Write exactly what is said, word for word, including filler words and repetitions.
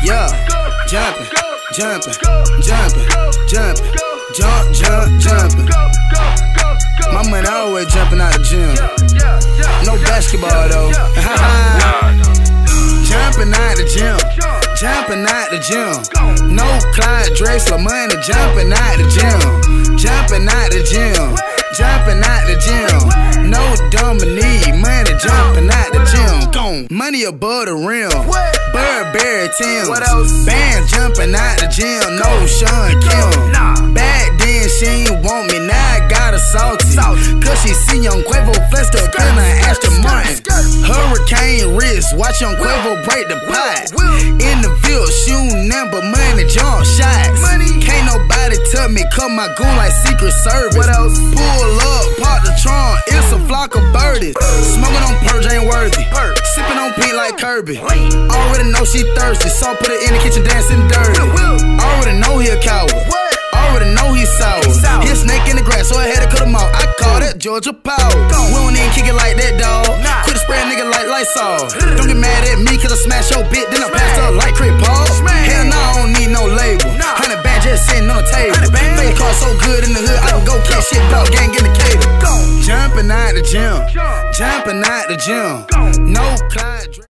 Yeah, jumping, jumping, jumping, jumping, jump, jump, jumping. My money always jumping out the gym. No basketball though. Jumping out the gym, jumping out the gym. No Clyde Drexler money, jumping out the gym, jumping out the gym, jumping out the gym. No Dominique money, jumping out the gym. Gone, money above the rim. Burberry Tim, bands jumping out the gym. No Sean Kim. Back then she ain't want me, now I got her salty. Cause she see Young Quavo flexed up in her Aston Martin. Hurricane wrist, watch Young Quavo break the pot. In the field, shooting number money, jump shots. Can't nobody tell me, cut my goon like Secret Service. Pull up, park the trunk, it's a flock of birdies. Smoking on purge ain't worthy, sipping on pink like Kirby. Already know she thirsty, so put her in the kitchen dancing dirty. Already know he a coward, already know he sour. He a snake in the grass, so I had to cut him out. I call that Georgia power. We don't even kick it like that, dawg. Quit to spray a nigga like Lysol. Don't get mad at me, cause I smash your bitch, then I pass her like Crit Paul. Hell no, I don't need no label. Hundred band just sitting on the table. Face car so good in the hood, I can go catch shit, dog gang in the cable. Jumping out the gym, jumping out the gym. No cloud.